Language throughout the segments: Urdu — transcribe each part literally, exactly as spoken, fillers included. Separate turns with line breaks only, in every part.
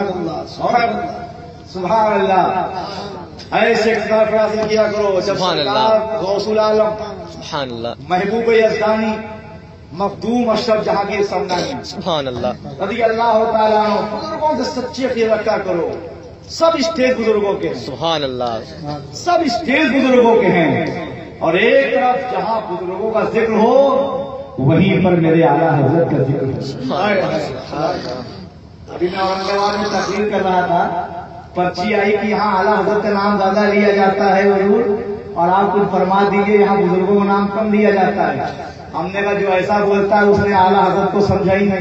سبحان اللہ. ایسے فراز کیا کرو جب غوث العالم
سبحان اللہ
محبوب یزدانی مخدوم اشرف جہانگیر سمنانی
سبحان اللہ
رضی اللہ تعالیٰ عنہ بزرگوں سے سچی عقیدت رکھا کرو. سب اسٹیج بزرگوں کے ہیں,
سبحان اللہ
سب اسٹیج بزرگوں کے ہیں, اور ایک طرف جہاں بزرگوں کا ذکر ہو وہیں پر میرے اعلیٰ حضرت کا ذکر ہو. ابھی میں اورنگ آباد میں تقریر کر رہا تھا, پرچی آئی کہ یہاں اعلیٰ حضرت کا نام زیادہ لیا جاتا ہے حضور, اور آپ کچھ فرما دیجیے یہاں بزرگوں کا نام کم لیا جاتا ہے. ہم نے کہا جو ایسا بولتا ہے اس نے اعلیٰ حضرت کو سمجھا ہی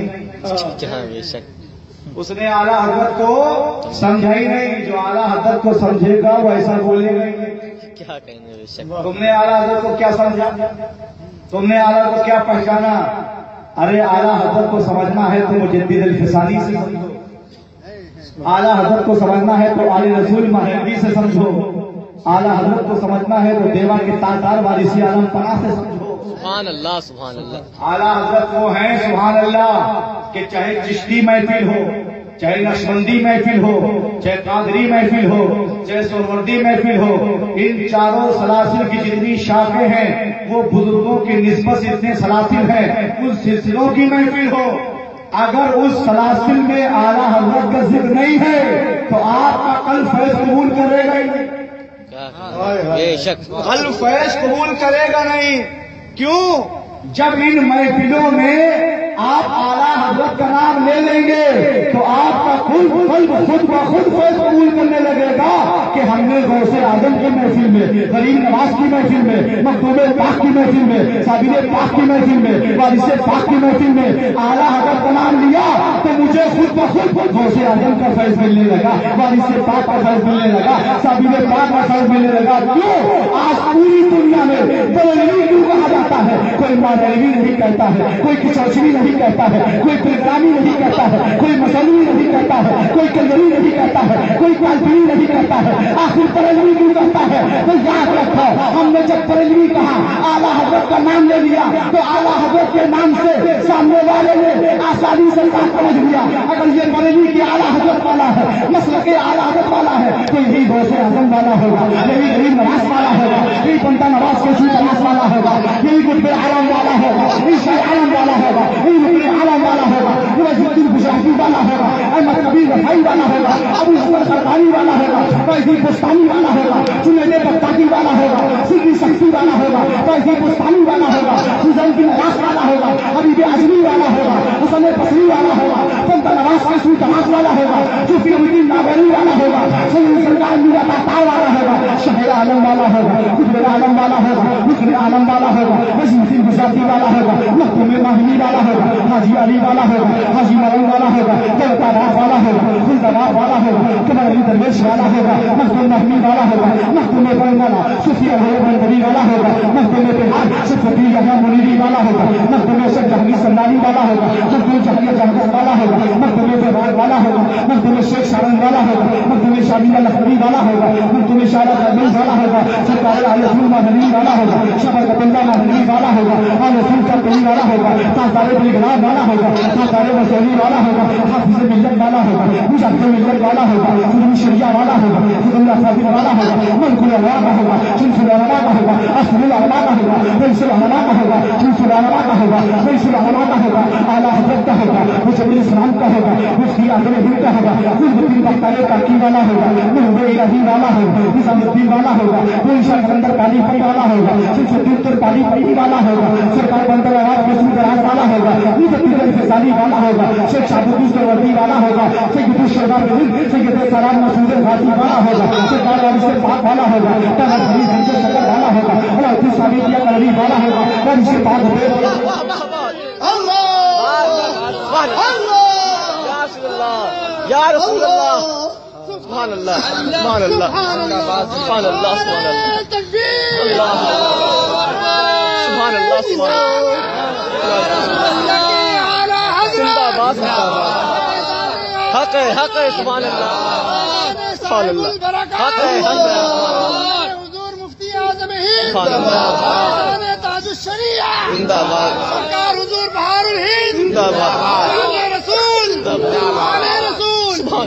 نہیں, اس نے اعلیٰ حضرت کو سمجھا ہی نہیں. جو اعلیٰ حضرت کو سمجھے گا وہ ایسا بولے گا.
کیا کہیں گے,
تم نے اعلیٰ حضرت کو کیا سمجھا, تم نے اعلیٰ کو کیا پہچانا؟ ارے اعلیٰ حضرت کو سمجھنا ہے تو مجدد الفسانی سے سمجھو, اعلیٰ حضرت کو سمجھنا ہے تو آل رسول مہدی سے سمجھو, اعلیٰ حضرت کو سمجھنا ہے تو دیوا کے تاجدار وارث عالم پناہ سے سمجھو.
سبحان اللہ سبحان اللہ.
اعلیٰ حضرت وہ ہیں سبحان اللہ کہ چاہے چشتی محفل ہو, چاہے نقشبندی محفل ہو, چاہے قادری محفل ہو, چاہے سہروردی محفل ہو, ان چاروں سلاسل کی جتنی شاخیں ہیں وہ بزرگوں کی نسبت سے اتنے سلاسل ہیں, ان سلسلوں کی محفل ہو. اگر اس سلاسل میں اعلیٰ حضرت کا ذکر نہیں ہے تو آپ کا قلب فیض قبول کرے گا ہی نہیں,
بے شک
قلب فیض قبول کرے گا نہیں. کیوں؟ جب ان محفلوں میں آپ اعلیٰ حضرت کا نام لے لیں گے تو آپ کا خود قلب خود کا خود فیض قبول کرنے لگے گا کہ ہم نے غوث اعظم کی محفل میں, غریب نواز کی محفل میں, مکتوب پاک کی محفل میں, صابر پاک کی محفل میں, وارث پاک کی محفل میں اعلیٰ حضرت کا نام لیا تو مجھے خود بخود غوث اعظم کا فیض ملنے لگا, وارث پاک کا فیض ملنے لگا, صابر پاک کا فیض ملنے لگا. کیوں؟ آج پوری دنیا میں بریلوی کیوں کہا جاتا ہے؟ کوئی مولوی نہیں کہتا ہے, کوئی کچوچوی نہیں کہتا ہے, کوئی پروگرامی نہیں کہتا ہے, کوئی مسلوی نہیں کہتا ہے, کوئی کلوی نہیں کہتا ہے, کوئی کالپی نہیں کہتا ہے. آخر بریلوی کیوں کہتا ہے؟ تو یاد رکھو, ہم نے جب بریلوی کہا اعلیٰ حضرت کا نام لے لیا تو اعلیٰ حضرت کے نام سے سامنے والے نے آسانی سے بات سمجھ لیا. اگر یہ بریلوی کی اعلیٰ حضرت والا ہے, مسلک کے اعلیٰ حضرت والا ہے, تو یہی غوث اعظم والا ہوگا, یہی غریب نواز والا ہوگا, یہی بندہ نواز کے سوچ نواز والا ہوگا, یہی قطب عالم والا ہوگا, عیسی عالم والا ہوگا, یہی مقبل عالم والا ہوگا, یہ الدین گجراتی والا ہوگا, احمد کبیر رفائی والا ہوگا, ابو حسن سرکاری والا ہوگا, فیضی بستانی والا ہوگا, جنید بغدادی والا ہوگا, سری سختی والا ہوگا, فیضی بستانی والا ہوگا, حسین بن نواز والا ہوگا, حبیب اعظمی والا ہوگا, حسن بصری والا ہوگا, بندہ نواز کے سوچ نواز والا ہوگا, صوفی الدین ناگری والا ہوگا, سید سرکار میرا تاتا والا ہوگا, شہر عالم والا ہوگا, قطب عالم والا ہوگا, مقبل عالم والا ہوگا, الدین گجراتی والا ہوگا, مخدوم مہدی والا ہوگا, حاجی علی والا ہوگا, حاجی معین والا ہوگا, جلتارا والا ہوگا, گلدار والا ہوگا, قمر علی درویش والا ہوگا, مخدوم مہدی والا ہوگا, مخدوم بنگالا صوفی الحمدی والا ہوگا, مخدوم بہار صفتی یحییٰ منیری والا ہوگا, مخدوم شیخ جہانگیر سمنانی والا ہوگا, مخدوم جہانگیر جہانگیر والا ہوگا, مخدوم بہار والا ہوگا, مخدوم شیخ سارنگ والا ہوگا, مخدوم شامیہ لخری والا ہوگا, مخدوم شاہدہ درمیز والا ہوگا, سرکار علیہ رسول مہدی والا ہوگا, شبر کتندہ مہدی والا ہوگا, آل رسول کا کلی والا ہوگا, تاجدار بلگرام والا ہوگا, تاجدار مسعودی والا ہوگا, حافظ ملت والا ہوگا, مجاہد ملت والا ہوگا, علم شریعہ والا ہوگا, اللہ صادق والا ہوگا, ملک العلماء کا ہوگا, شمس العلماء کا ہوگا, اصل العلماء کا ہوگا, رئیس العلماء کا ہوگا, شمس العلماء کا ہوگا, رئیس العلماء کا ہوگا, اعلیٰ حضرت کا ہوگا, مجدد اسلام کا ہوگا, مفتی اعظم ہند کا ہوگا, قطب الدین بختیار کاکی والا ہوگا, محب الہی والا ہوگا, نظام الدین والا ہوگا, کوئی شاہ کلندر پانی پتی والا ہوگا, شمس الدین تر پانی پتی والا ہوگا, سرکار بندر آواز مسلم دراز والا ہوگا, مفتی الفسانی والا ہوگا, شیخ شابودی سروردی والا ہوگا, سید الشہداء سید سلام مسعود غازی والا ہوگا, سرکار وارث پاک والا ہوگا, طلب غریب ہند شکر والا ہوگا, الدین ثابتیہ کلوی والا ہوگا, وارث پاک یا رسول اللہ سبحان اللہ سبحان اللہ سبحان اللہ سبحان اللہ سبحان اللہ سبحان اللہ حق ہے حق ہے سبحان اللہ سبحان اللہ حق ہے حق ہے
حضور مفتی اعظم ہند تاج الشریعہ
زندہ باد
سرکار حضور بہار الہند
زندہ باد
رسول رسول
سبحان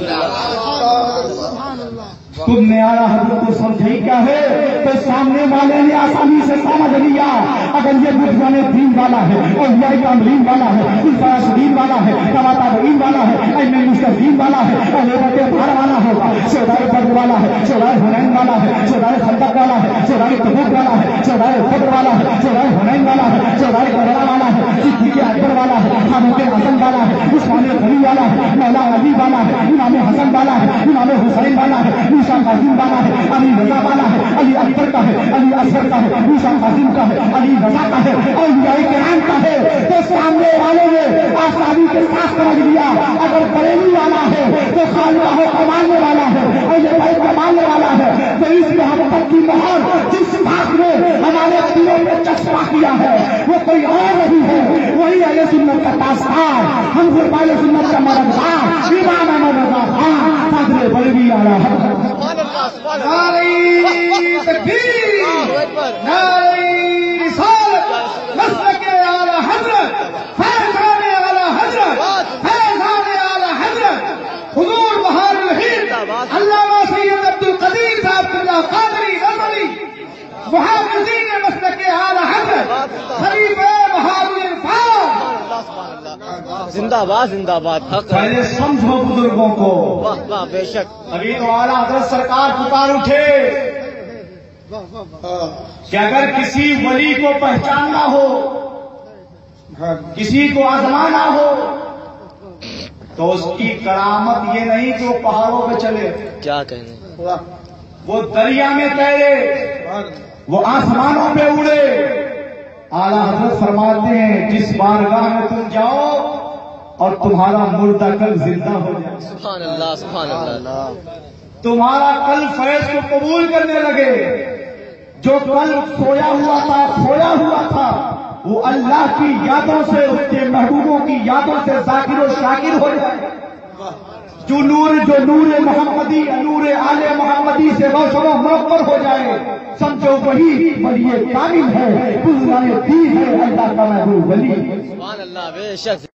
اللہ
تم نے آیا حضرت کو سمجھائی کیا ہے تو سامنے والے نے آسانی سے سمجھ لیا اگر یہ بجوانے دین والا ہے اور یہ کاملین والا ہے الفراشدین والا ہے تواتابعین والا ہے ایمن مستقیم والا ہے اور لیبت بھار والا ہوگا شہدائے بدر والا ہے شہدائے حنین والا ہے شہدائے خندق والا ہے شہدائے تبوک والا ہے شہدائے بدر والا ہے شہدائے حنین والا ہے شہدائے کربلا والا ہے صدیق اکبر والا ہے فاروق حسن والا ہے عثمان غنی والا ہے مولا علی والا ہے امام حسن والا ہے امام حسین والا ہے موسیٰ قاسم والا ہے علی رضا والا ہے علی اکبر کا ہے علی اصغر کا ہے موسیٰ قاسم کا ہے علی رضا کا ہے اولیاء کرام کا ہے تو سامنے والے نے آسانی کے ساتھ سمجھ لیا اگر بریلی والا ہے تو خالقہ کمانے والا ہے اور یہ بھائی کمانے والا ہے تو اس محبت کی مہر جس بات نے ہمارے دلوں میں چسپا کیا ہے وہ کوئی اور نہیں ہے وہی اہل سنت کا تاجدار ہم اہل سنت کا مددگار امام احمد رضا خان فاضل بریلوی اعلیٰ حضرت نعرہ تکبیر نعرہ رسالت مسلک اعلیٰ حضرت فیضان اعلیٰ حضرت فیضان اعلیٰ حضرت حضور بہار الہند علامہ سید عبدالقدیر صاحب اللہ قادری غزنوی محافظین مسلک اعلیٰ حضرت خلیفہ بہار الانفاق
زندہ باد زندہ باد حق ہے۔
پہلے سمجھو بزرگوں کو
واہ واہ بے شک
ابھی تو اعلیٰ حضرت سرکار پکار اٹھے کہ اگر کسی ولی کو پہچاننا ہو کسی کو آزمانا ہو تو اس کی کرامت یہ نہیں کہ وہ پہاڑوں پہ چلے
کیا کہنے
وہ دریا میں تیرے وہ آسمانوں پہ اڑے اعلیٰ حضرت فرماتے ہیں جس بارگاہ میں تم جاؤ اور تمہارا مردہ کل زندہ ہو جائے
سبحان اللہ سبحان اللہ
تمہارا کل فیض کو قبول کرنے لگے جو کل سویا ہوا تھا کھویا ہوا تھا وہ اللہ کی یادوں سے اس کے محبوبوں کی یادوں سے ذاکر و شاکر ہو جائے جو نور جو نور محمدی نور آل محمدی سے روشن و منور ہو جائے سمجھو وہی ولی کامل ہے دین ہے اللہ کا محبوب ولی
سبحان اللہ بے شک